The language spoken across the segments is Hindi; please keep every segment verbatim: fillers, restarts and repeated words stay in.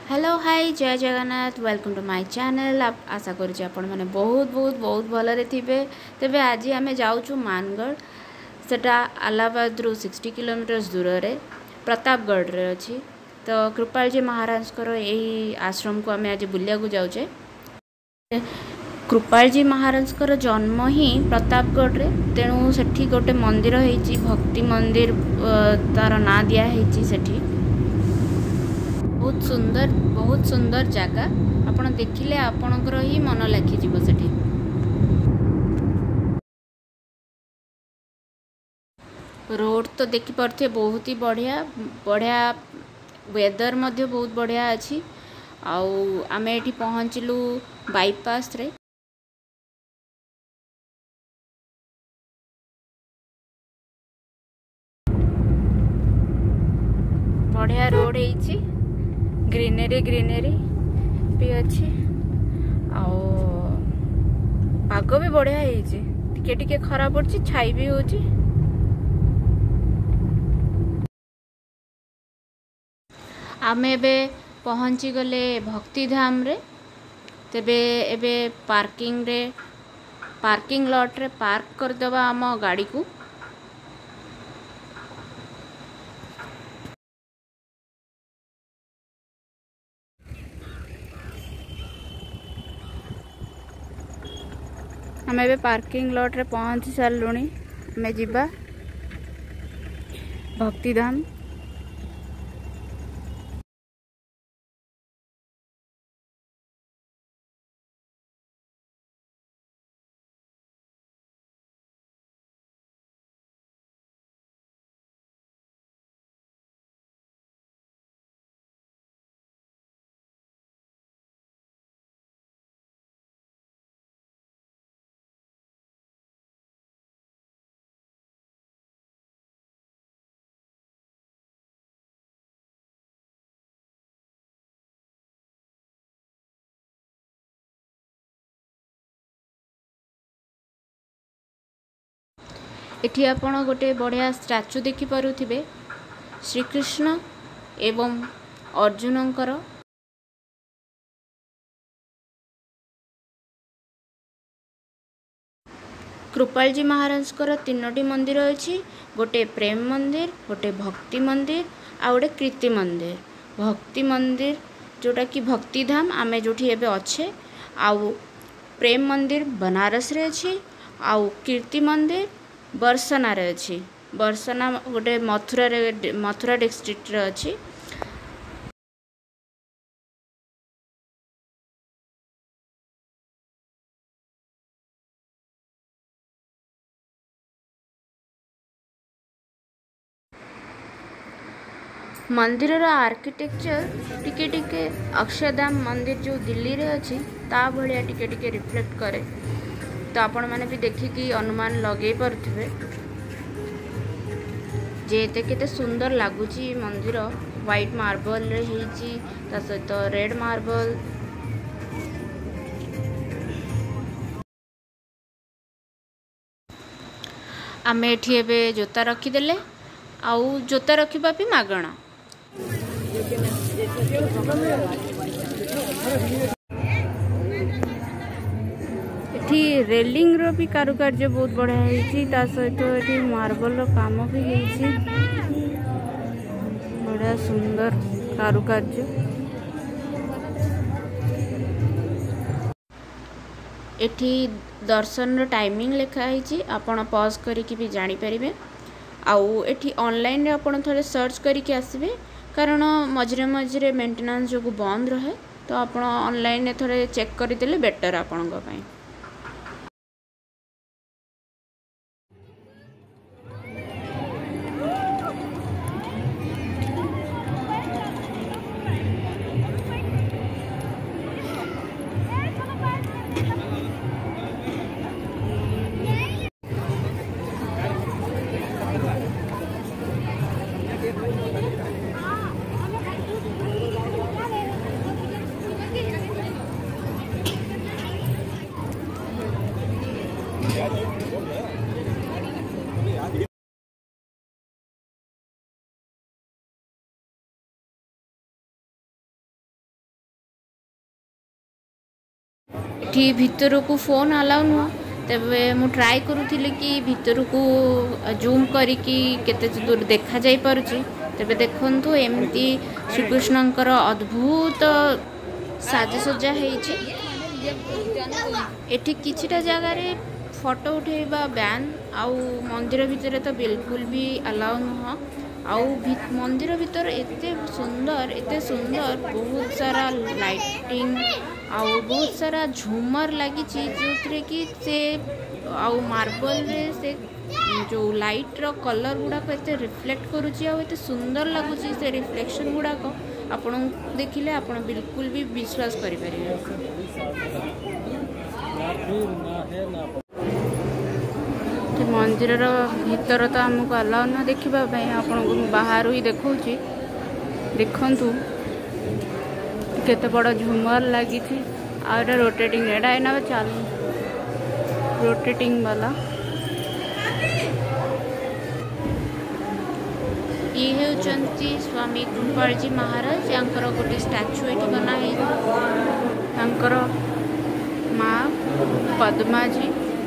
हेलो हाय जय Jagannath welcome to my channel. आप आशा करुँचे आपण मैंने बहुत बहुत बहुत भलरे थे। तेबे आज आम जाऊँ मानगढ़ सेटा आलाबाद रु सिक्सटी किलोमीटर दूर रे प्रतापगढ़ रे अच्छी। तो कृपाल जी महाराज यही आश्रम को आम आज बुलिया जाऊे। कृपाल जी महाराज जन्म ही प्रतापगढ़ रे, तेणु सेठी गोटे मंदिर होती भक्ति मंदिर तार ना दिखाई सेठी। बहुत सुंदर बहुत सुंदर जगह आपण देखिले आपणकर ही मन लागिजिवो सेठी। रोड तो देखि परथे बहुत ही बढ़िया बढ़िया वेदर मध्य बहुत बढ़िया अच्छी। आउ आमे एठी पहुँचलु बाईपास रे। बढ़िया रोड है, ग्रीनरी ग्रीनरी भी अच्छी। आउ पाग भी बढ़िया है, टिके टिके खरा पड़ची छाई भी होची। आमे एबे पहुँची गले भक्ति धाम रे। तेबे एबे पार्किंग रे पार्किंग लॉट रे पार्क कर देबा आम गाड़ी को। आम एबे पार्किंग लॉट रे पहुँची सारूनी। आम जीवा भक्ति धाम। एठी आपण गोटे बढ़िया स्टैचू देखि पारुथिबे श्रीकृष्ण एवं अर्जुनंकर। कृपाल जी महाराज तीनोटी मंदिर अच्छी, गोटे प्रेम मंदिर, गोटे भक्ति मंदिर, आ गोटे कीर्ति मंदिर। भक्ति मंदिर जोटा कि भक्ति धाम आमे जोठी एबे अच्छे, आउ प्रेम मंदिर बनारस रे अच्छी, आउ कीर्ति मंदिर बरसना रे अच्छी। बरसना गोटे मथुरा रे मथुरा डिस्ट्रिक्ट रे अच्छी। मंदिर रो आर्किटेक्चर टिके टिके अक्षरधाम मंदिर जो दिल्ली रे अच्छी ता भलिया टिके टिके रिफ्लेक्ट करे। तो आपण माने भी देखिकी अनुमान लगे पारुथिबे जे एते केते सुंदर लागुची मंदिर। व्हाइट मार्बल रे हेची, ता सहित रेड मार्बल। आमे एठी एबे जोता रखीदेले, आउ जोता रखिबा भी मागणा। एठी रेलिंग रो भी कारुकार्य बहुत बढ़िया है, ता सहित एठी मार्बल रो काम भी है। बड़ा सुंदर कारुकार्य। एठी दर्शन रो टाइमिंग लिखा है, आपण पॉज करिकि भी जानि परिबे। आउ एठी ऑनलाइन रे आपण थोड़े सर्च करिकि आसीबे, कारण मझरे मझरे मेंटेनेंस जो बंद रहे। तो आपण ऑनलाइन रे थोड़े चेक करिदेले बेटर आपण गो पई। एठी भितर को फोन अलाउ नुह तेबे मु ट्राई करूथिली कि भितर को जूम करी कि केते दूर देखा जाई पारुची। तेबे देखंतु एमती श्रीकृष्णंकर अद्भुत साजसज्जा हेछि। एठी किछिटा जगह रे फोटो उठेबा बैन आउ मंदिर भितर तो बिल्कुल भी अलाउ नुह। आउ मंदिर भितर एते सुंदर एते सुंदर बहुत सारा लाइटिंग आउ बहुत सारा झूमर लगी जो कि से आउ मार्बल रे से जो लाइट रो कलर गुड़ाक एते रिफ्लेक्ट करुची आउ एते सुंदर लगुची से रिफ्लेक्शन गुड़ाक आपण देखिले आपण बिल्कुल भी विश्वास करि परिबे। मंदिर भीतर तो आमको अलाउ ना देखा आपण को बाहर ही देखौची। देखंतु केते बड़ा झूमर लगी थी और रोटेटिंग एडा एना चालू रोटेटिंग वाला ये होचंती स्वामी कृपाल जी महाराज यांकर गोटे स्टैचू एटी बना है यांकर माँ पद्मा जी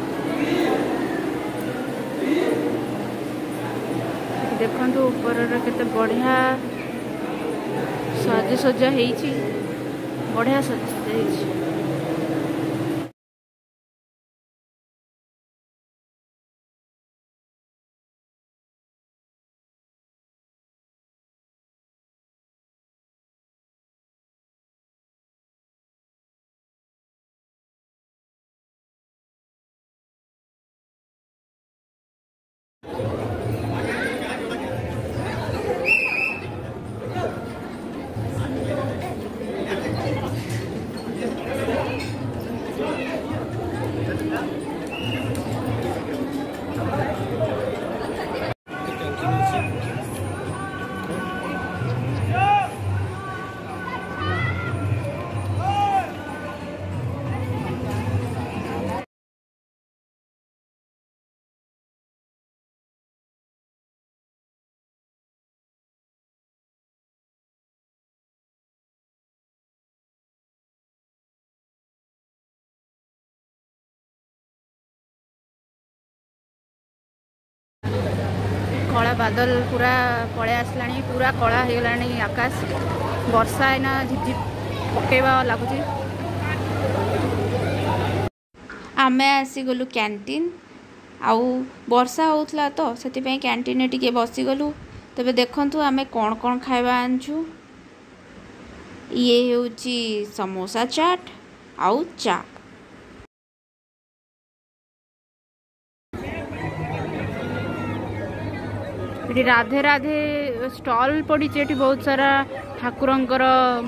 देखंतु ऊपर केते बढ़िया साजसज्जा हेछि बढ़िया सज्जा हेछि। कला बादल पूरा पड़े आसला पूरा कला हो गला आकाश वर्षा एना झिपझिप पकेबा लगुच। आमे आसी गलु कैंटीन आउ वर्षा होउथला तो सेति पई कैंटीन टिके बसी गलु। तबे देखंतु आमे कोन कोन खाइबा आनछु। ये होची समोसा चाट आउ चा। राधे राधे स्टॉल पड़ी बहुत सारा ठाकुरंकर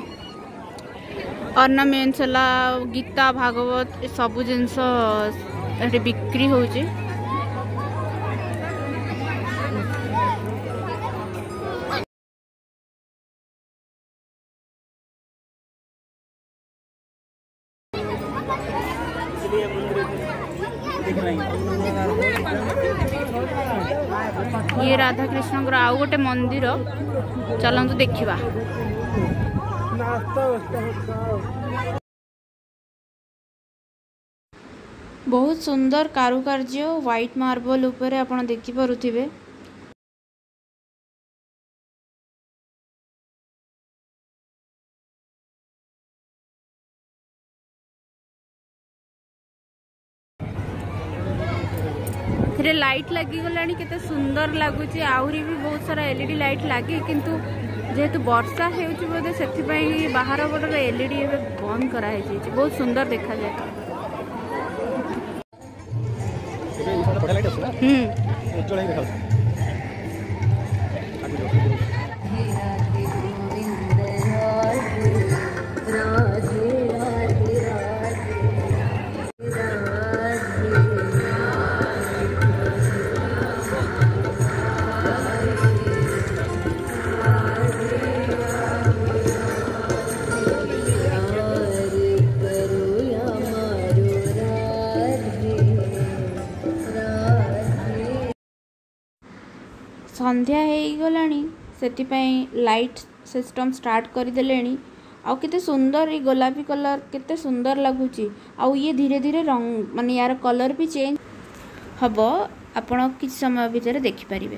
ऑर्नामेंट्स ला गीता भागवत सबु जिनस बिक्री होची। ये राधा कृष्ण आउ गोटे मंदिर चलतु देखा। बहुत सुंदर कारुकार्य व्हाइट मार्बल उपरे आपण देखि पारुथिबे। रे लाइट लगी गलानी केते सुंदर लगुच। आहुरी भी बहुत सारा एलईडी लाइट लगे किंतु जेहेतु वर्षा हेउची बोधे सेथि पई बाहर बडर एलईडी एबे बंद करा हे छी। बहुत सुंदर देखा जाए। हम्म संध्या हो गलानी सेति पई लाइट सिस्टम स्टार्ट कर देलेनी आउ केते सुंदर ये गोलापी कलर केते सुंदर लगुची। आउ ये धीरे धीरे रंग माने यार कलर भी चेंज हबो आपण किछ समय भीतर देखि परिबे।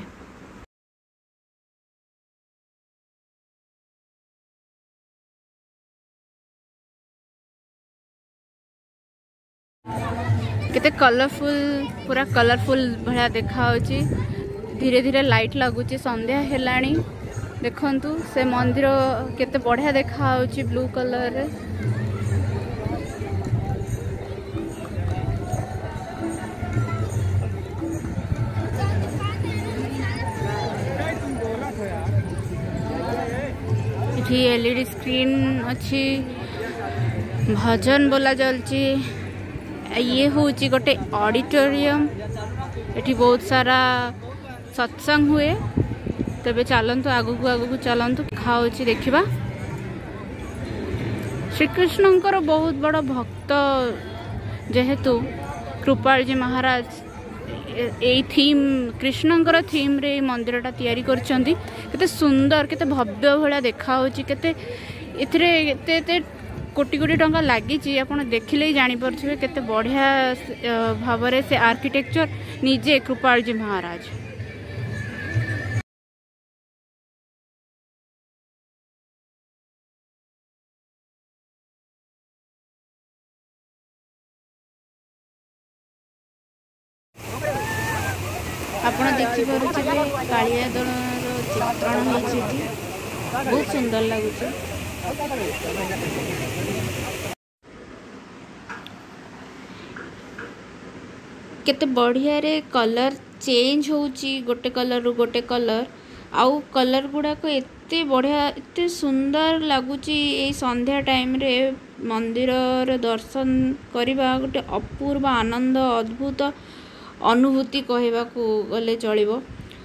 केते कलरफुल पूरा कलरफुल भया देखा होची। धीरे धीरे लाइट लगुची संध्या हेलाणी देखंतु से मंदिर केते बढ़िया देखा होची ब्लू कलर रे। इठी एलईडी स्क्रीन अच्छी भजन बोला चलची। ये होची गोटे ऑडिटोरियम एठी बहुत सारा सत्संग हुए। तबे चलतु आगु को आगु को चलतु खाऊची देखिबा। श्री कृष्णंकर बहुत बड़ भक्त जेहेतु कृपाल जी महाराज ए थीम कृष्णंकर थीम रे मंदिरटा तैयारी करछंती। केते सुंदर केते भव्य भला देखा होची। केते इथरे एते एते कोटी कोटी टंका लगी आपड़ देखिले ही जापर केते बढ़िया भाव से आर्किटेक्चर निजे कृपाल जी महाराज। आपड़ देखिपे कालिया दल चित्रण होती बहुत सुंदर लगुच। केते बढ़िया रे कलर चेंज होची गोटे कलर रु गोटे कलर। आउ कलर गुड़ा को एते बढ़िया एते सुंदर लगुची। ए संध्या टाइम रे मंदिर रे दर्शन करबा गोटे अपूर्व आनंद अद्भुत अनुभूति कहबा को गले चलिबो।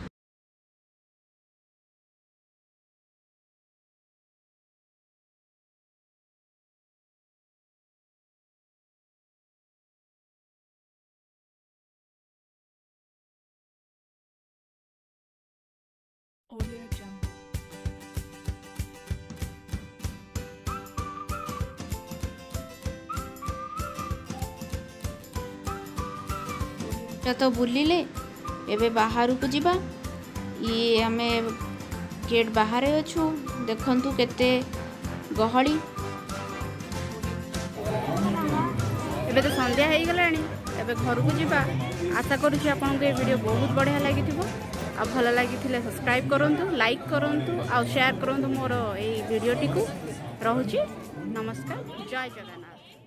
तो बुलिले एबे बाहर को जीवा। ये आमे गेट बाहर अच्छु देखंतु केते गहली। एबे तो संध्या हो गलानी एबे घर को जीवा। आशा करूची आपन को ये वीडियो बहुत बढ़िया लगी थिबो। आ भल लगी थिले सब्सक्राइब करंतु लाइक करंतु आ शेयर करंतु मोर ए वीडियो टिकु। रहुची नमस्कार जय जगन्नाथ।